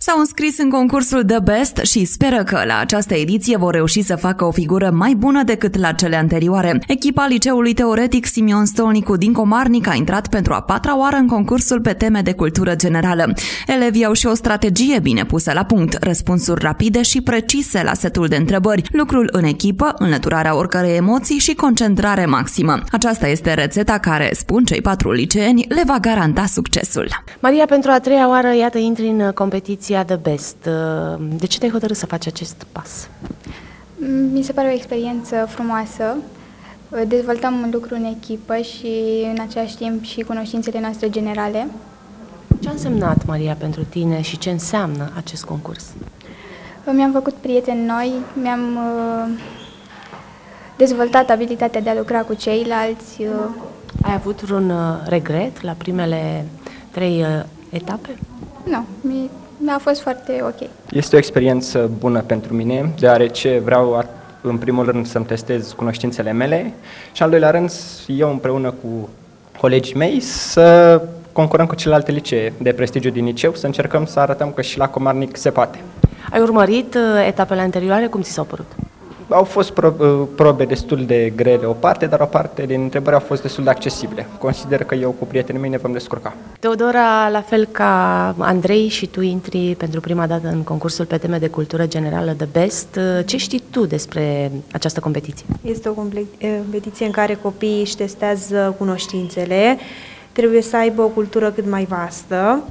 S-au înscris în concursul The Best și speră că la această ediție vor reuși să facă o figură mai bună decât la cele anterioare. Echipa Liceului Teoretic Simion Stolnicu din Comarnic a intrat pentru a 4-a oară în concursul pe teme de cultură generală. Elevii au și o strategie bine pusă la punct, răspunsuri rapide și precise la setul de întrebări, lucrul în echipă, înlăturarea oricărei emoții și concentrare maximă. Aceasta este rețeta care, spun cei 4 liceeni, le va garanta succesul. Maria, pentru a 3-a oară, iată, intri în competiția The Best. De ce te-ai hotărât să faci acest pas? Mi se pare o experiență frumoasă. Dezvoltăm lucruri în echipă și în același timp și cunoștințele noastre generale. Ce a însemnat, Maria, pentru tine și ce înseamnă acest concurs? Mi-am făcut prieteni noi, mi-am dezvoltat abilitatea de a lucra cu ceilalți. Ai avut vreun regret la primele 3 etape? Nu, mi-a fost foarte ok. Este o experiență bună pentru mine, deoarece vreau în primul rând să-mi testez cunoștințele mele și al doilea rând eu împreună cu colegii mei să concurăm cu celelalte licee de prestigiu din liceu, să încercăm să arătăm că și la Comarnic se poate. Ai urmărit etapele anterioare? Cum ți s-au părut? Au fost probe destul de grele o parte, dar o parte din întrebări au fost destul de accesibile. Consider că eu cu prietenii mei ne vom descurca. Teodora, la fel ca Andrei, și tu intri pentru prima dată în concursul pe teme de cultură generală The Best. Ce știi tu despre această competiție? Este o competiție în care copiii își testează cunoștințele, trebuie să aibă o cultură cât mai vastă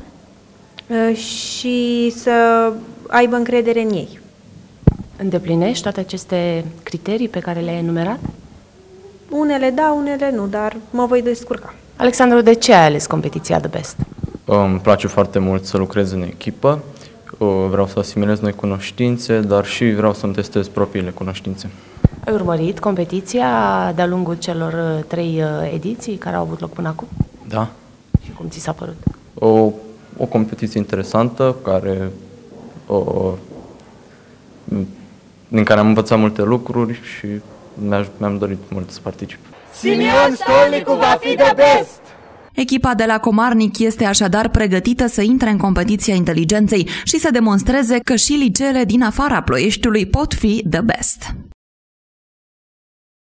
și să aibă încredere în ei. Îndeplinești toate aceste criterii pe care le-ai enumerat? Unele da, unele nu, dar mă voi descurca. Alexandru, de ce ai ales competiția The Best? Îmi place foarte mult să lucrez în echipă, vreau să asimilez noi cunoștințe, dar și vreau să-mi testez propriile cunoștințe. Ai urmărit competiția de-a lungul celor 3 ediții care au avut loc până acum? Da. Și cum ți s-a părut? O competiție interesantă, din care am învățat multe lucruri și mi-am dorit mult să particip. Simion Stolnicu va fi The Best! Echipa de la Comarnic este așadar pregătită să intre în competiția inteligenței și să demonstreze că și liceele din afara Ploieștiului pot fi The Best.